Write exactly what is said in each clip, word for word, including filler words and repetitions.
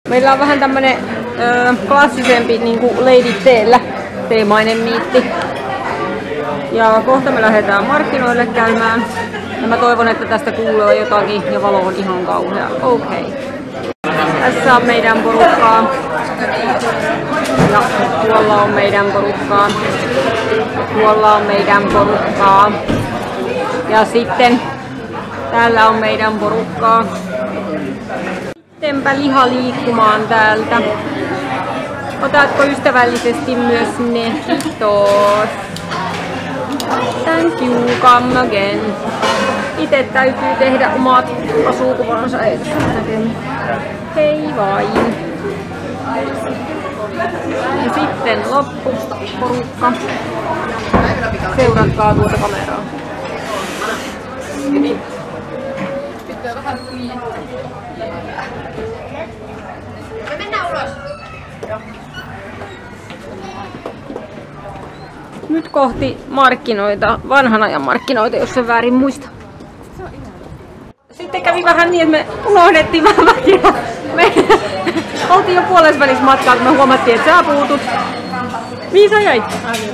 Meillä on vähän tämmönen ö, klassisempi niinku Lady T:llä teemainen miitti. Ja kohta me lähdetään markkinoille käymään. Ja mä toivon, että tästä kuulee jotakin ja valo on ihan kauhea. Okei. Okay. Tässä on meidän porukkaa. Ja tuolla on meidän porukkaa. Tuolla on meidän porukkaa. Ja sitten täällä on meidän porukkaa. Tempä liha liikkumaan täältä. Otatko ystävällisesti myös ne? Kiitos. Thank you, come again. Itse täytyy tehdä omat asukuvansa. Ei tässä näkemään. Hei vain. Ja sitten loppuporukka. Seuratkaa tuota kameraa. Me mennään ulos. Nyt kohti markkinoita, vanhan ajan markkinoita, jos en väärin muista. Sitten kävi vähän niin, että me unohdettiin vähän väliä. Me oltiin jo puolessa välissä matkaa, kun me huomattiin, että sä puutut. Mihin sä jäit?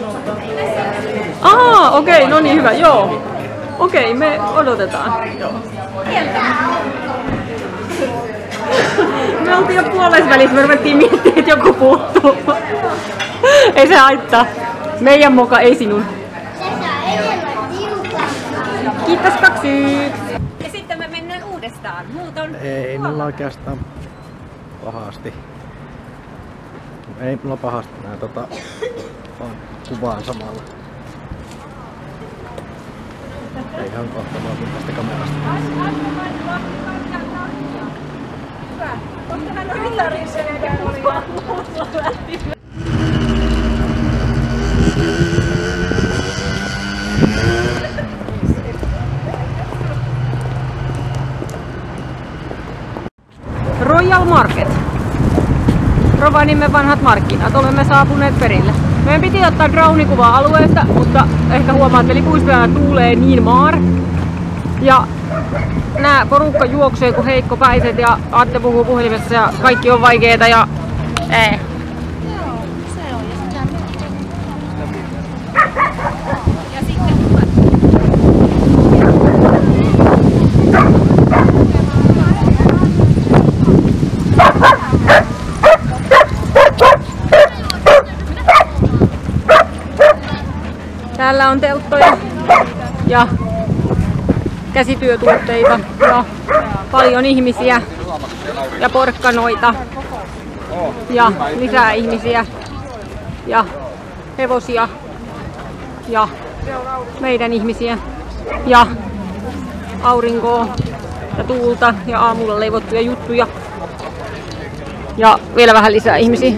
Aa, okei, okay, no niin hyvä, joo. Okei, okay, me odotetaan. Me oltiin jo puolessa välissä, me ruvettiin miettimään, että joku puuttuu. Ei se haittaa. Meidän moka, ei sinun. Kiitos kaksi. Ja sitten me mennään uudestaan. Muuton. Ei mulla oikeastaan pahasti. Ei mulla pahasti. Mä tota, vaan kuvaan samalla. Ei ihan kohta vaan tästä kamerasta. Hyvä. Koska hän on gitarissa, niin oli Royal Market. Rovaniemen vanhat markkinat. Olemme saapuneet perille. Meidän piti ottaa drownikuva alueesta, mutta ehkä huomaat, että lipuispäällä tuulee niin maar. Ja nää porukka juoksee kuin heikkopäiset ja Atte puhuu puhelimessa ja kaikki on vaikeeta ja ei. Täällä on telttoja ja käsityötuotteita ja paljon ihmisiä ja porkkanoita ja lisää ihmisiä ja hevosia ja meidän ihmisiä ja aurinkoa ja tuulta ja aamulla leivottuja juttuja ja vielä vähän lisää ihmisiä.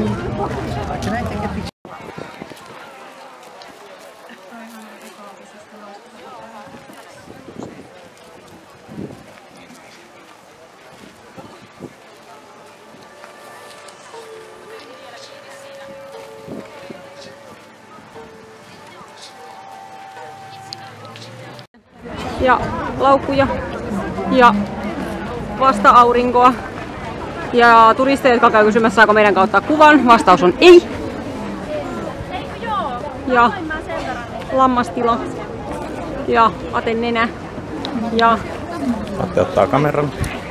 Ja laukkuja ja vasta-aurinkoa ja turisteja, jotka käy kysymässä, saako meidän kautta kuvan. Vastaus on ei. Ja lammastila ja Aten nenä ja Atte ottaa kameran.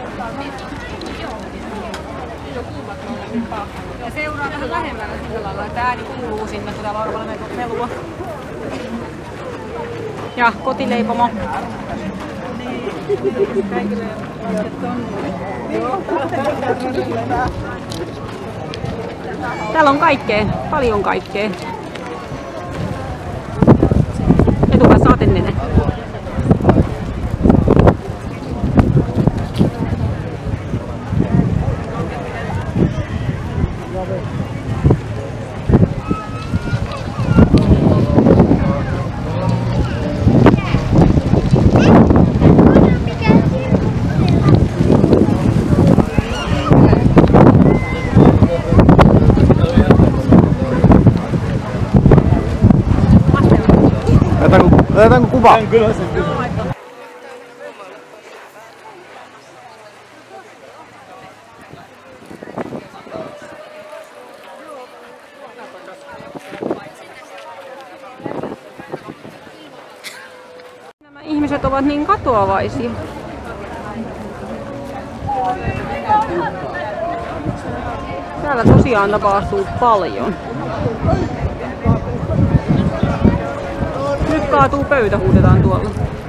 Ja seuraa vähän lähemmällä sillä lailla, että ääni kuuluu sinne, kun täällä on paljon melua. Ja kotileipomo. Täällä on kaikkea, paljon kaikkea. Etupäässä Aten nenä. Otetaanko kuva? Kyllä se kyllä. eläimet ovat niin katoavaisia. Täällä tosiaan tapahtuu paljon. Nyt kaatuu pöytä, huudetaan tuolla.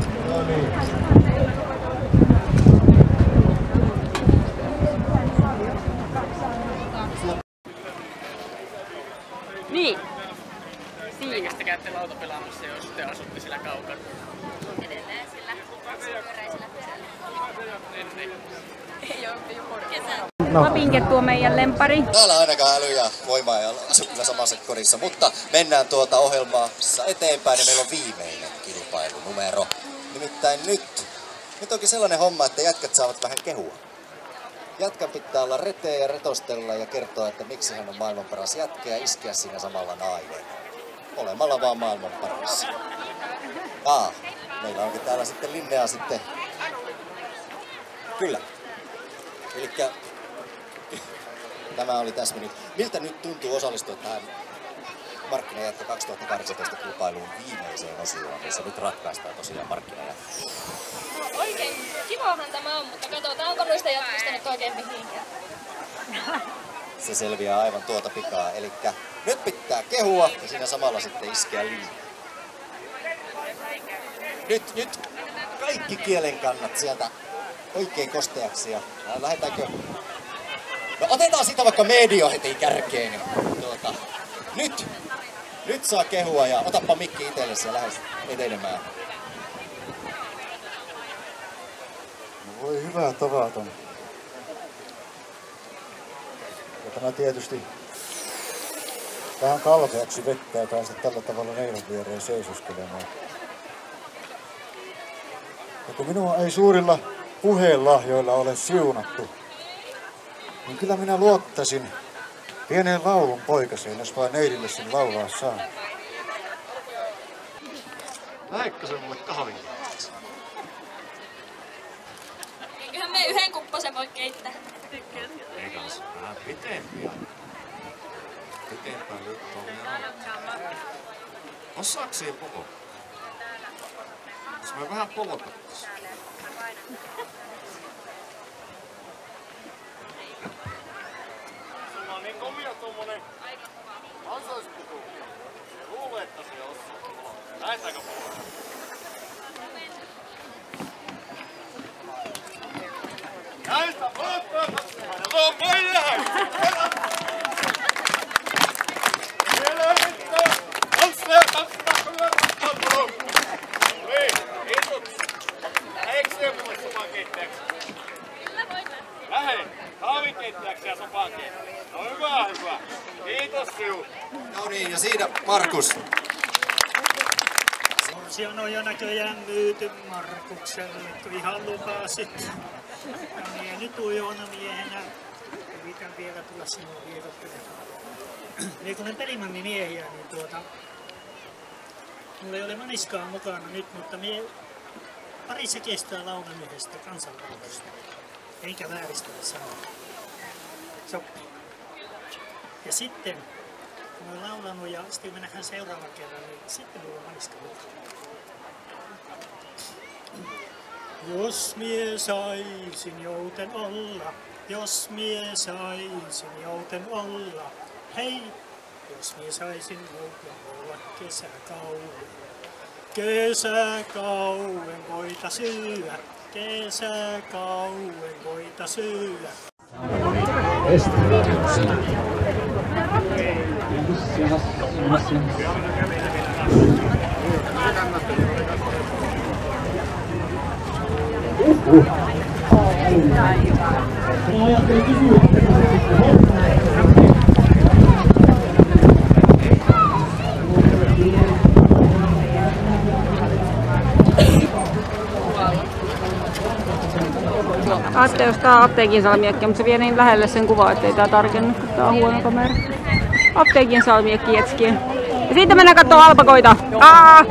Niin. Siinä. Mistä käytte lautapelaamassa, jos te asutte sillä kaukana? Edelleen sillä pyöräisellä perällä. Ei oo kesällä. Lapinke tuo meidän lempari. Täällä ainakaan äly ja voimaa ja asu kyllä samassa korissa, mutta mennään tuota ohjelmassa eteenpäin ja meillä on viimeinen kilpailunumero. Nimittäin nyt, nyt onkin sellainen homma, että jätkät saavat vähän kehua. Jätkän pitää olla reteä ja retostella ja kertoa, että miksi hän on maailman paras jätkä ja iskeä siinä samalla nainen. Olemalla vaan maailman paras. Ah, meillä onkin täällä sitten Linnea sitten. Kyllä. Elikkä tämä oli tässä nyt. Miltä nyt tuntuu osallistua tähän Markkinajätkä kaksituhattakahdeksantoista kilpailuun viimeiseen osioon, missä nyt ratkaistaan tosiaan markkinajätkä? No, oikein kivahan tämä on, mutta katsotaan onko noista jätkistä nyt oikein mihinkään. Se selviää aivan tuota pikaa. Elikkä nyt pitää kehua ja siinä samalla sitten iskeä liikaa. Nyt, nyt kaikki kielenkannat sieltä oikein kosteaksi ja lähdetäänkö? No otetaan sitä vaikka medio heti kärkeen. Tuota, nyt, nyt saa kehua ja otappa mikki itsellesi ja lähes etenemään. No voi hyvää tavaton. Ja tämä tietysti vähän kalpeaksi vettä ja päästä tällä tavalla neidon viereen seisoskelemaan. Ja kun minua ei suurilla puheenlahjoilla ole siunattu, niin kyllä minä luottaisin pieneen laulun poikaseen, jos vaan neidille sen laulaa saa. Lähdekö se mulle kahvin? Eiköhän me yhden kupposen voi keittää. Ei kans, vähän pitempiä. Pitempään juttua on. Osaako se puhua? Jos me vähän polkattais. Sulla on niin komia tommonen kansallispuku. Se luulee, että se osaa. Lähetäänkö puhua? Näistä polkkaa! Se on meidän! Siellä mitään! Tanssia, tanssia, kyllä! Niin, kiitos! Läheekö se mulle sopan keittäjäksi? Kyllä voidaan. Lähe! Kahvin keittäjäksi ja sopan keittäjäksi. No hyvä, hyvä. Kiitos siu. No niin, ja siinä Markus. Se on jo näköjään myyty Markukselle, kun ihan lupasit. Ja minä nyt ujona miehenä yritän vielä tulla sinua vierottelemaan. Eli kun on pelimanni miehiä, niin tuota... Mulla ei ole maniskaa mukana nyt, mutta mie parissa kestää launan yhdestä kansanlaulusta. Enkä vääristellä sanoa. Sopii. Ja sitten, kun olen laulanut ja sitten me nähdään seuraavan kerran, niin sitten mulla on maniska mukana. Jos mie saisin jouten olla, jos mie saisin jouten olla, hei! Jos mie saisin jouten olla kesäkauden, kesäkauden voita syödä, kesäkauden voita syödä. Ajattelin ostaa apteekin salmiakkia, mutta se vie niin lähelle sen kuvaa, ettei tää tarkennu, kun tää on huono kamera. Apteekin salmiakki jetskien. Ja siitä mennään kattoo alpakoita. Aa!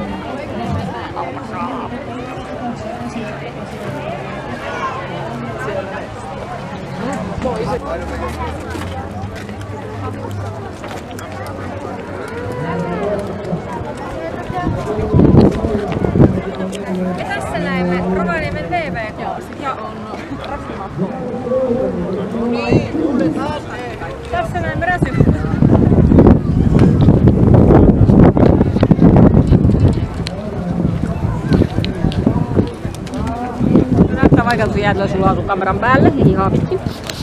Ja tässä näin jäätelösulaa kuin kameran päälle ja hihaa pitkin.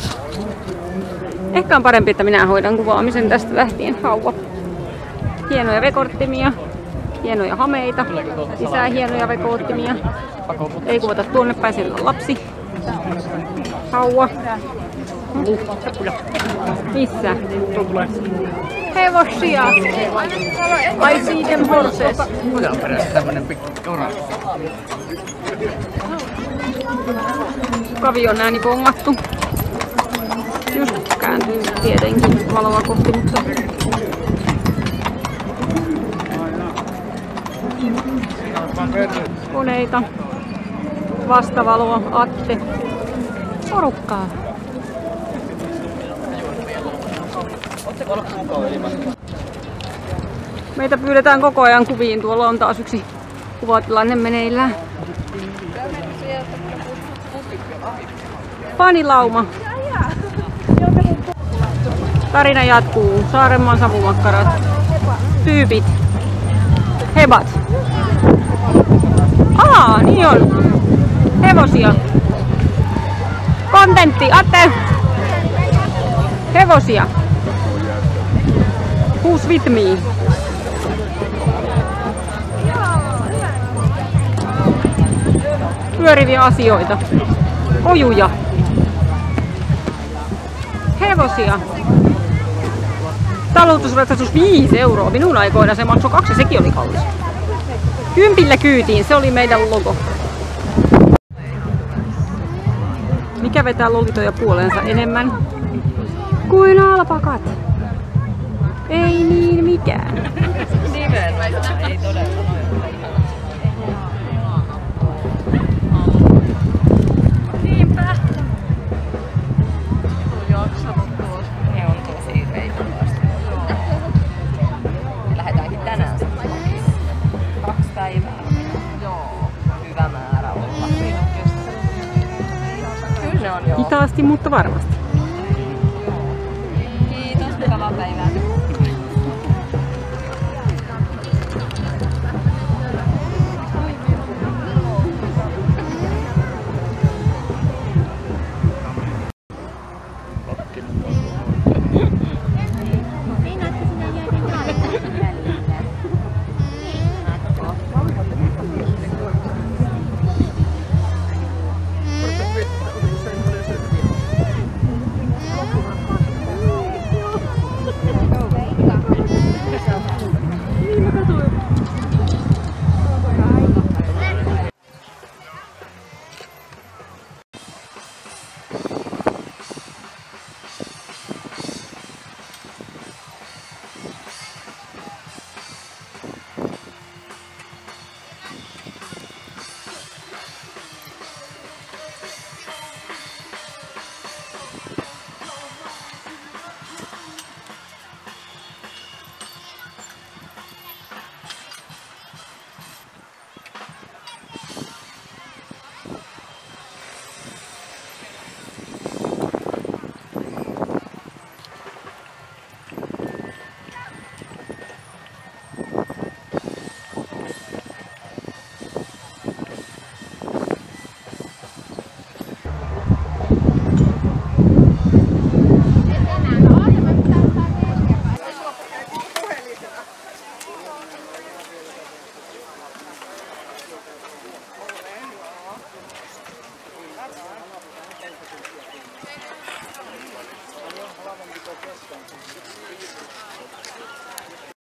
Ehkä on parempi, että minä hoidan kuvaamisen tästä lähtien. Hauva. Hienoja vekorttimia, hienoja hameita, lisää hienoja vekorttimia. Ei kuvata tuonne päin, siellä on lapsi. Hauva. Missä? Hevosia. I see them horses. Kavion ääni pongattu. Just kääntyy tietenkin valoa kohti, mutta koneita, vastavaloa, Atte, porukkaa. Meitä pyydetään koko ajan kuviin, tuolla on taas yksi kuvatilanne meneillään. Fanilauma. Tarina jatkuu. Saarenmaan savumakkarat. Tyypit. Hebat. Aa, niin on. Hevosia. Kontentti, Atte. Hevosia. Who's with me? Pyöriviä asioita. Ojuja. Hevosia. Talutusratsastus viisi euroa. Minun aikoina se maksoi kaksi, sekin oli kallis. Kympillä kyytiin, se oli meidän logo. Mikä vetää lolitoja puoleensa enemmän kuin alpakat? Ei niin mikään. Nimenomaan, ei todella. Niinpä. He on tosi reippaasti. Lähdetäänkin tänään. Kaksi päivää. Joo. Hyvä määrä olla. Kyllä ne on joo. Hitaasti, mutta varmasti.